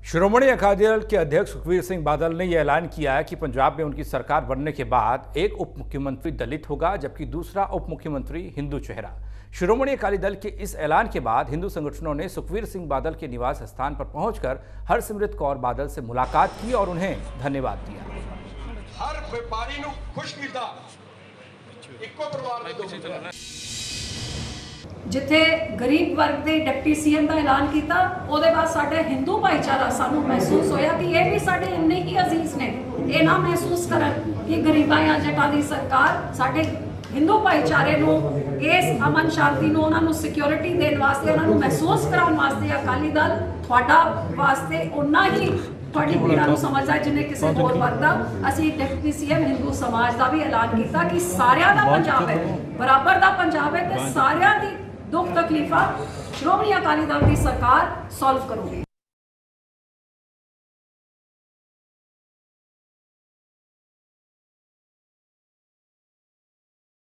शिरोमणि अकाली दल के अध्यक्ष सुखबीर सिंह बादल ने यह ऐलान किया है कि पंजाब में उनकी सरकार बनने के बाद एक उप मुख्यमंत्री दलित होगा जबकि दूसरा उप मुख्यमंत्री हिंदू चेहरा। शिरोमणि अकाली दल के इस ऐलान के बाद हिंदू संगठनों ने सुखबीर सिंह बादल के निवास स्थान पर पहुंचकर हरसिमरत कौर बादल से मुलाकात की और उन्हें धन्यवाद दिया। हर व्यापारी को खुश किया, इक्को परिवार दे जिथे गरीब वर्ग के डिप्टी सीएम का ऐलान किया, उसके बाद साडे हिंदू भाईचारा सानू महसूस होया कि ये भी साडे इन्ने ही अजीज ने, ये ना महसूस करन कि गरीबां या जटां दी सरकार साडे हिंदू भाईचारे नूं इस अमन शांति नूं उन्हां नूं सिक्योरिटी देण वास्ते, उन्हां नूं महसूस कराउण वास्ते अकाली दल तुहाडा वास्ते उन्ना ही तुहाडी पीड़ा नूं समझदा है जिन्ने किसी होर वर्ग दा। असीं डिप्टी सीएम हिंदू समाज का भी ऐलान किया कि सारियां दा पंजाब है, बराबर दा पंजाब है ते सारियां दी दुख तकलीफा श्रोमणी अकाली दल की सरकार सॉल्व करोगी।